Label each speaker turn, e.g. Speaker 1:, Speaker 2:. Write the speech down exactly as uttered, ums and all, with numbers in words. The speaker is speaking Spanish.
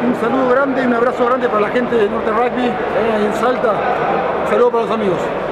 Speaker 1: un saludo grande y un abrazo grande para la gente de Norte Rugby, eh, en Salta. Un saludo para los amigos.